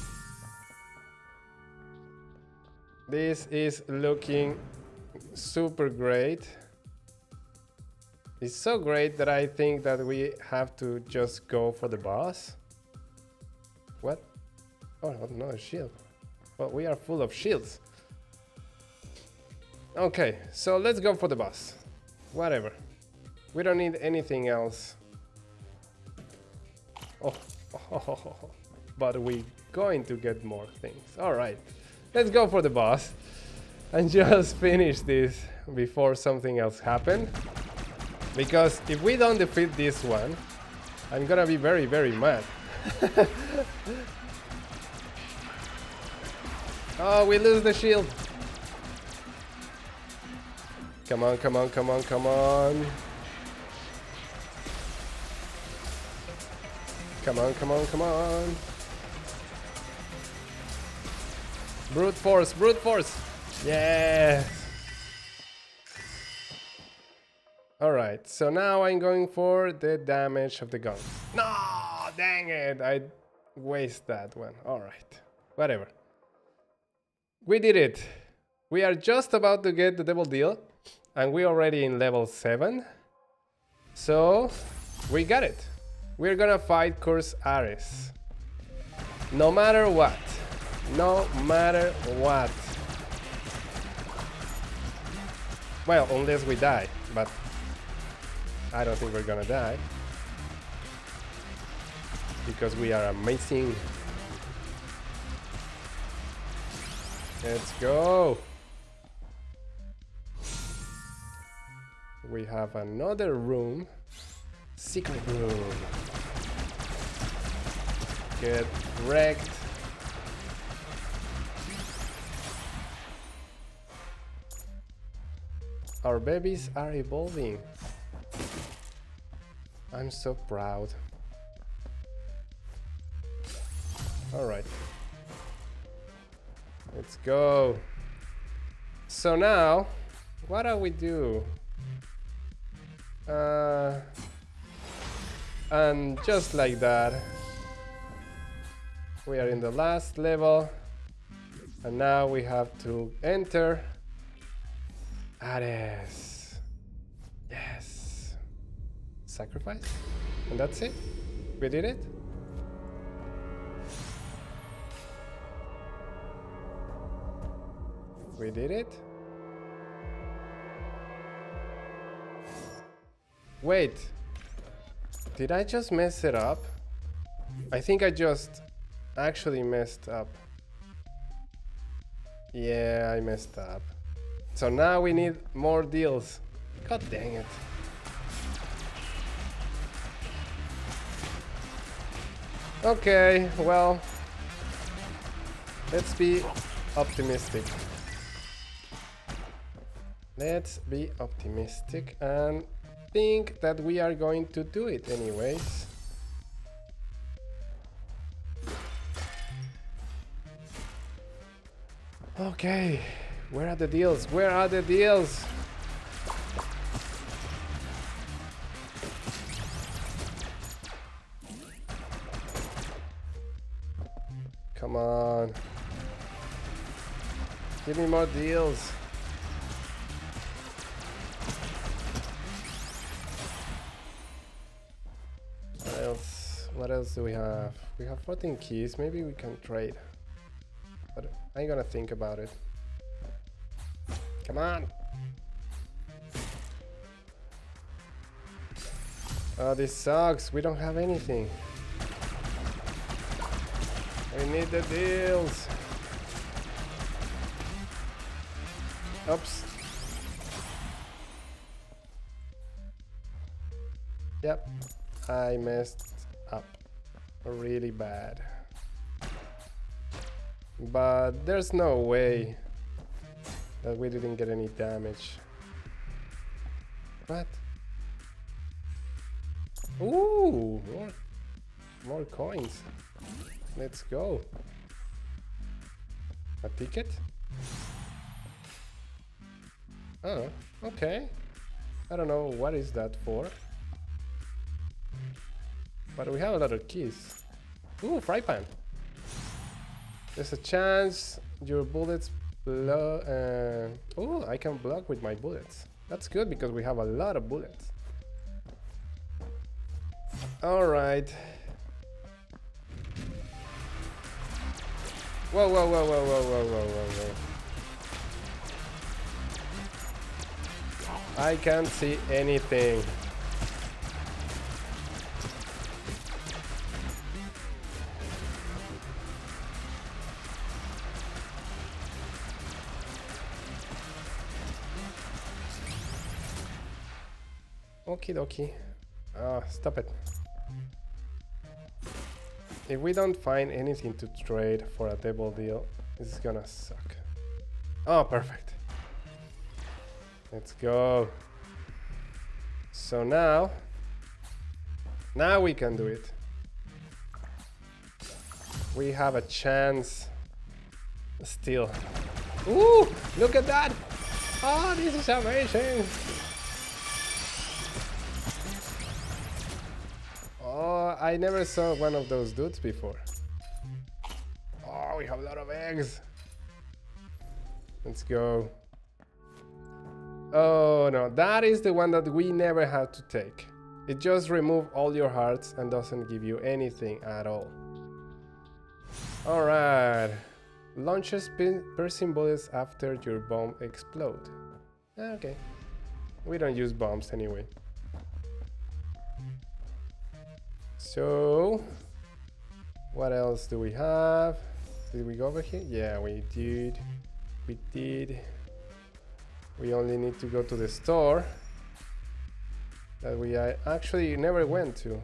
This is looking super great. It's so great that I think that we have to just go for the boss. What? Oh, another shield. Well, we are full of shields. Okay, so let's go for the boss. Whatever. We don't need anything else. Oh, but we're going to get more things. All right, let's go for the boss and just finish this before something else happens. Because if we don't defeat this one, I'm gonna be very, very mad. Oh, we lose the shield. Come on, come on, come on, come on. Come on, come on, come on. Brute force, brute force. Yes. Alright, so now I'm going for the damage of the gun. No, dang it. I waste that one. Alright, whatever. We did it. We are just about to get the double deal. And we're already in level 7. So, we got it. We're gonna fight Curse Ares. No matter what. No matter what. Well, unless we die. But I don't think we're gonna die. Because we are amazing. Let's go. We have another room. Secret room. Get wrecked. Our babies are evolving. I'm so proud. Alright. Let's go. So now, what do we do? And just like that, we are in the last level, and now we have to enter Ares. Yes. Sacrifice? And that's it? We did it? We did it? Wait, did I just mess it up? I think I just actually messed up. Yeah, I messed up. So now we need more deals. God dang it. Okay, well, let's be optimistic. Let's be optimistic and think that we are going to do it anyways. Okay, where are the deals? Where are the deals? Come on. Give me more deals. What else do we have? We have 14 keys. Maybe we can trade. But I'm gonna think about it. Come on. Oh, this sucks. We don't have anything. We need the deals. Oops. Yep. I messed up really bad. But there's no way that we didn't get any damage. What? Ooh, more coins. Let's go. A ticket? Oh, okay. I don't know what is that for. But we have a lot of keys. Ooh, fry pan. There's a chance your bullets blow. Oh, I can block with my bullets. That's good because we have a lot of bullets. All right. Whoa, whoa, whoa, whoa, whoa, whoa, whoa, whoa, whoa. I can't see anything. Okie dokie. Stop it. If we don't find anything to trade for a double deal, this is gonna suck. Oh, perfect. Let's go. So now we can do it. We have a chance still. Ooh, look at that. Oh, this is amazing. Oh, I never saw one of those dudes before. Oh, we have a lot of eggs. Let's go. Oh no, that is the one that we never have to take. It just removes all your hearts and doesn't give you anything at all. Alright. Launches piercing bullets after your bomb explodes. Okay. We don't use bombs anyway. So, what else do we have? Did we go over here? Yeah, we did. We did. We only need to go to the store that we actually never went to.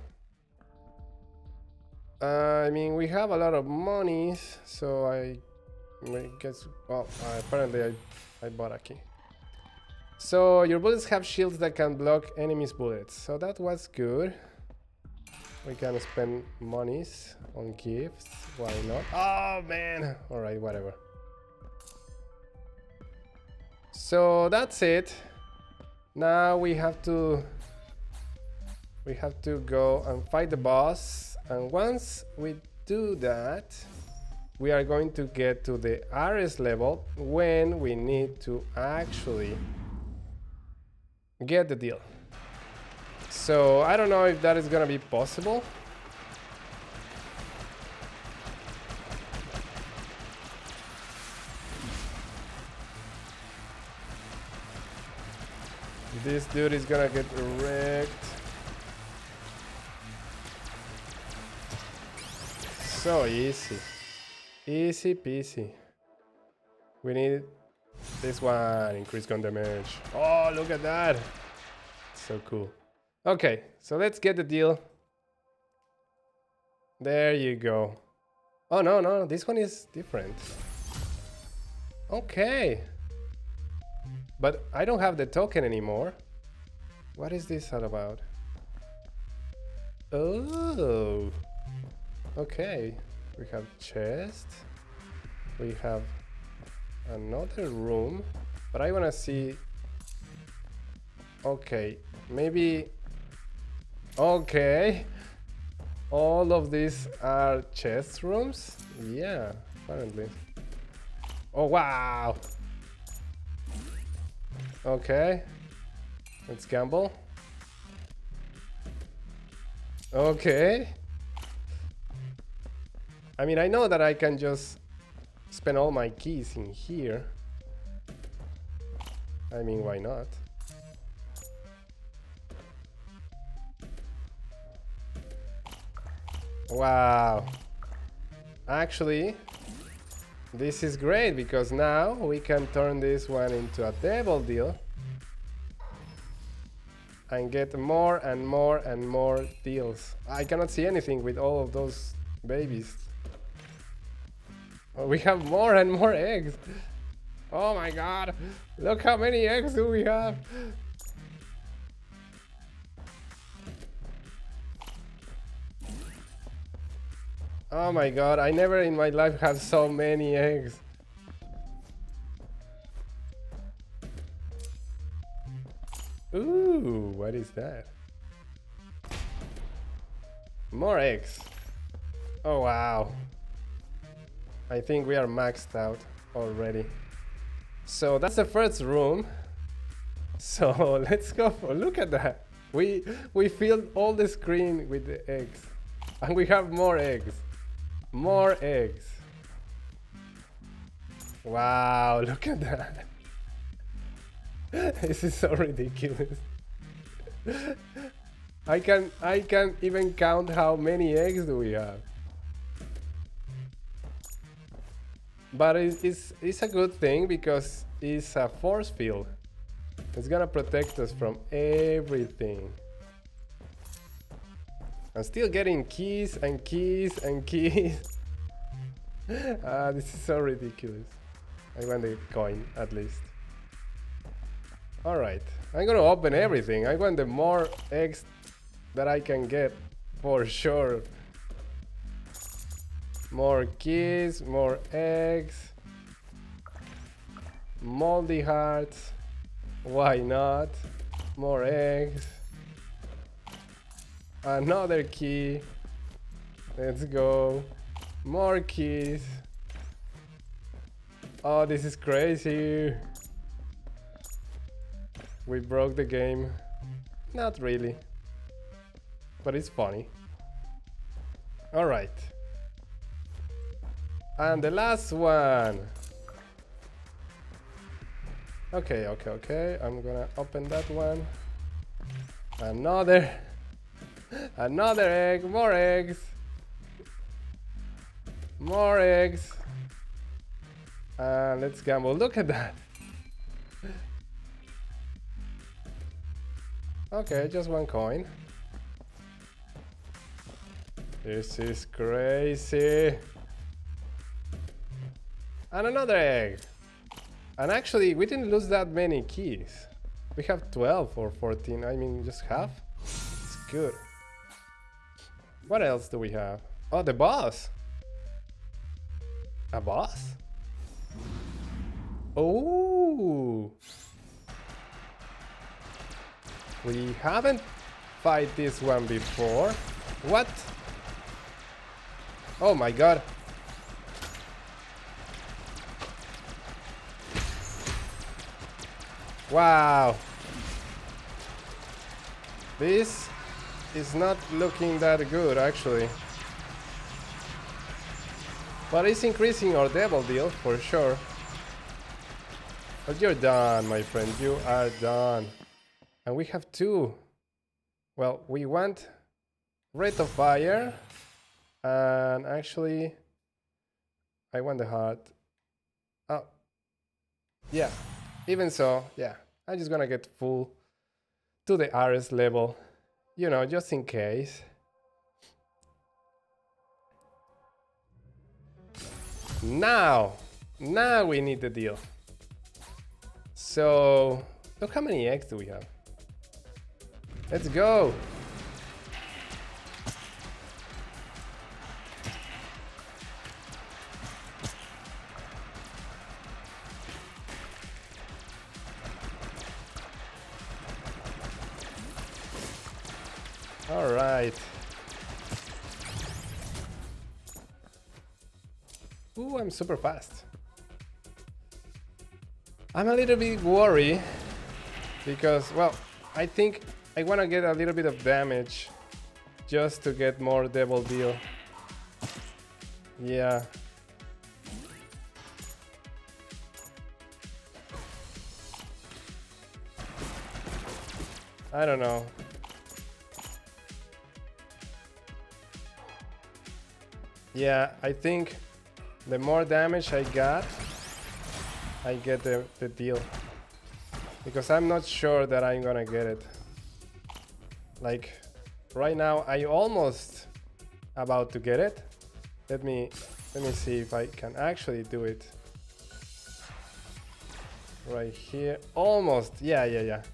I mean, we have a lot of monies, so I guess, well, apparently I bought a key. So your bullets have shields that can block enemies' bullets, so that was good. We can spend monies on gifts, why not? Oh man, alright, whatever. So that's it. Now we have to go and fight the boss, and once we do that, we are going to get to the Ares level when we need to actually get the deal. So I don't know if that is gonna be possible. This dude is gonna get wrecked. So easy. Easy peasy. We need this one, increase gun damage. Oh, look at that. So cool. Okay, so let's get the deal. There you go. Oh, no, this one is different. Okay. But I don't have the token anymore. What is this all about? Oh. Okay. We have chest. We have another room. But I want to see... Okay. Maybe... Okay. All of these are chest rooms? Yeah, apparently. Oh, wow. Okay. Let's gamble. Okay. I mean, I know that I can just spend all my keys in here. I mean, why not? Wow. Actually, this is great because now we can turn this one into a double deal and get more and more and more deals. I cannot see anything with all of those babies. Oh, we have more and more eggs. Oh my god. Look how many eggs do we have. Oh my god, I never in my life had so many eggs. Ooh, what is that? More eggs. Oh wow. I think we are maxed out already. So that's the first room. So let's go for, look at that. We filled all the screen with the eggs. And we have more eggs. More eggs. Wow, look at that. This is so ridiculous. I can't even count how many eggs do we have. But it's a good thing because it's a force field. It's gonna protect us from everything. I'm still getting keys and keys and keys. This is so ridiculous. I want the coin at least. Alright, I'm gonna open everything. I want the more eggs that I can get for sure. More keys, more eggs, moldy hearts. Why not? More eggs. Another key. Let's go. More keys. Oh, this is crazy. We broke the game. Not really. But it's funny. Alright. And the last one. Okay. I'm gonna open that one. Another egg, more eggs. More eggs. Let's gamble. Look at that. Okay, just one coin. This is crazy. And another egg. And actually, we didn't lose that many keys. We have 12 or 14. I mean, just half. It's good. What else do we have? Oh, the boss. A boss? Oh. We haven't fight this one before. What? Oh my god. Wow. This is not looking that good actually. But it's increasing our double deal for sure. But you're done, my friend. You are done. And we have two. Well, we want Rate of Fire. And actually, I want the heart. Oh. Yeah. Even so, yeah. I'm just gonna get full to the Ares level. You know, just in case. Now we need the deal. So, look how many eggs do we have. Let's go. All right. Ooh, I'm super fast. I'm a little bit worried because, well, I think I want to get a little bit of damage just to get more double deal. Yeah. I don't know. Yeah, I think the more damage I got, I get the deal. Because I'm not sure that I'm gonna get it. Like, right now, I almost about to get it. Let me see if I can actually do it. Right here, almost, yeah.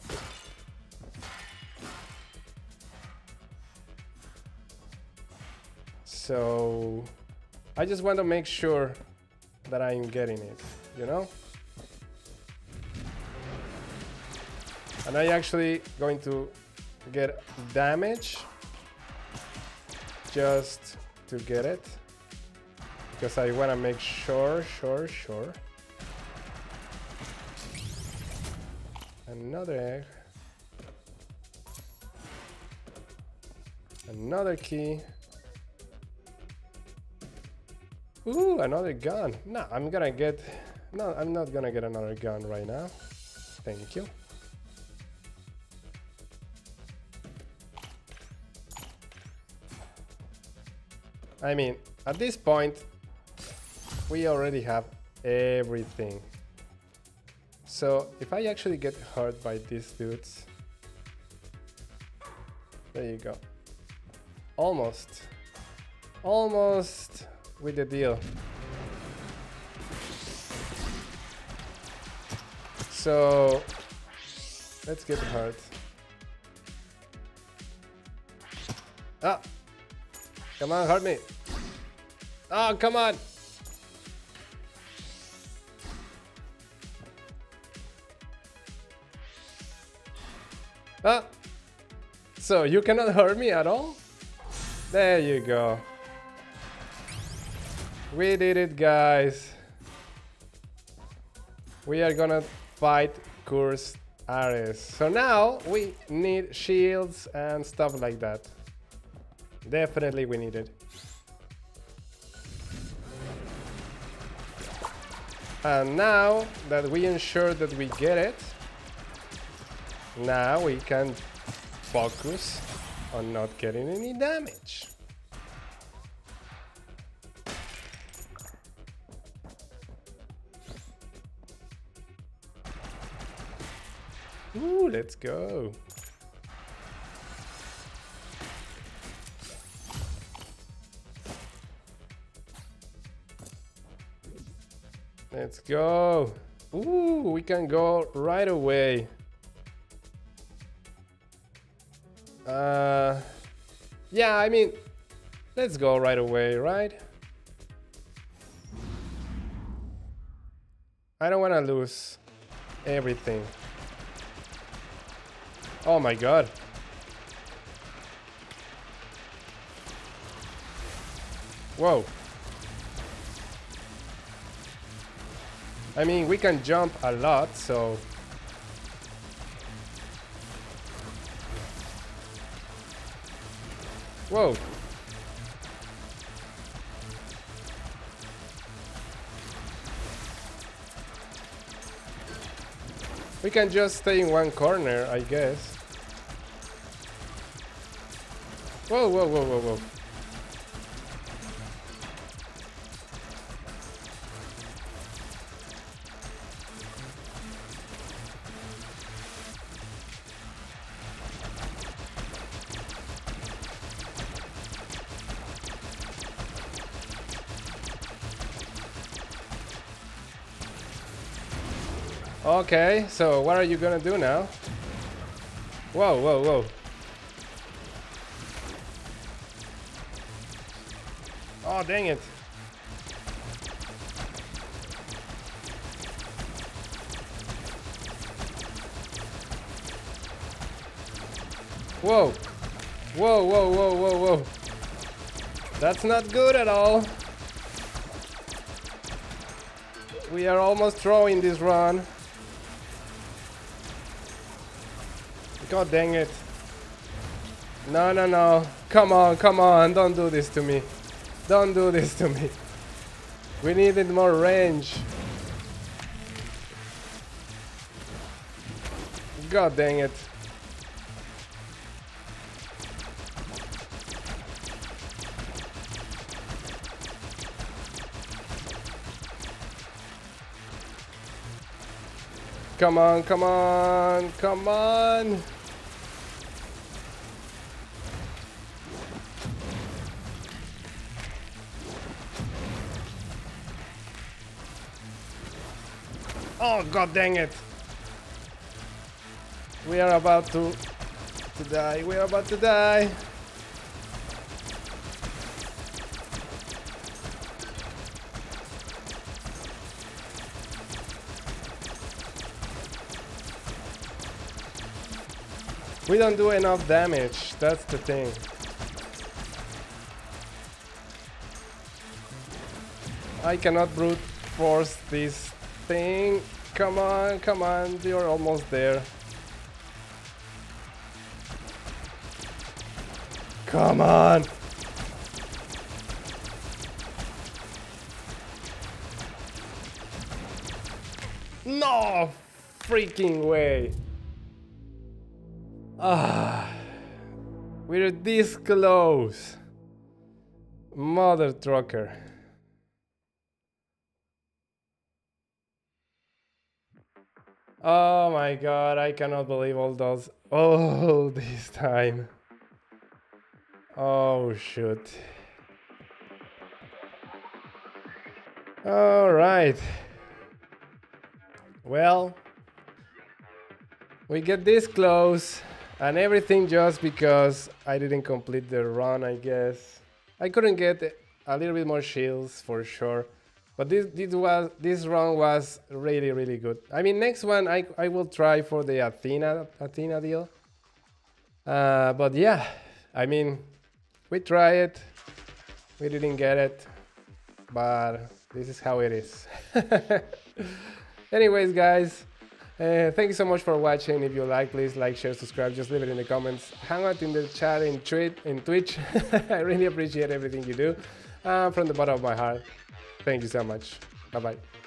So, I just want to make sure that I'm getting it, you know? And I actually going to get damage just to get it. Because I want to make sure. Another egg. Another key. Ooh, another gun. No, I'm not gonna get another gun right now. Thank you. I mean, at this point, we already have everything. So if I actually get hurt by these dudes, there you go. Almost with the deal. So let's get hurt. Ah, come on, hurt me. Oh, come on. Ah, so you cannot hurt me at all? There you go. We did it, guys. We are gonna fight Cursed Ares. So now we need shields and stuff like that. Definitely we need it. And now that we ensure that we get it, now we can focus on not getting any damage. Ooh, let's go. Let's go. Ooh, we can go right away. Yeah, I mean, let's go right away, right? I don't want to lose everything. Oh my god. Whoa. I mean, we can jump a lot, so... Whoa. We can just stay in one corner, I guess. Whoa, whoa, whoa, whoa, whoa. Okay, so what are you gonna do now? Whoa, whoa, whoa. Oh, dang it. Whoa. Whoa, whoa, whoa, whoa, whoa. That's not good at all. We are almost throwing this run. God dang it. No, no, no. Come on, come on. Don't do this to me. Don't do this to me. We needed more range. God dang it. Come on, come on, come on. Oh, god dang it. We are about to die. We are about to die. We don't do enough damage, that's the thing. I cannot brute force this thing. Come on, you're almost there. Come on! No! freaking way. Ah, we're this close. Mother trucker. Oh my god, I cannot believe all those. Oh, this time. Oh, shoot. All right. Well, we get this close, and everything just because I didn't complete the run, I guess. I couldn't get a little bit more shields for sure, but this run was really good. I mean, next one I will try for the Athena deal. But yeah, I mean, we tried it, we didn't get it, but this is how it is. Anyways, guys, thank you so much for watching. If you like, please like, share, subscribe, just leave it in the comments. Hang out in the chat in Twitch. I really appreciate everything you do from the bottom of my heart. Thank you so much. Bye bye.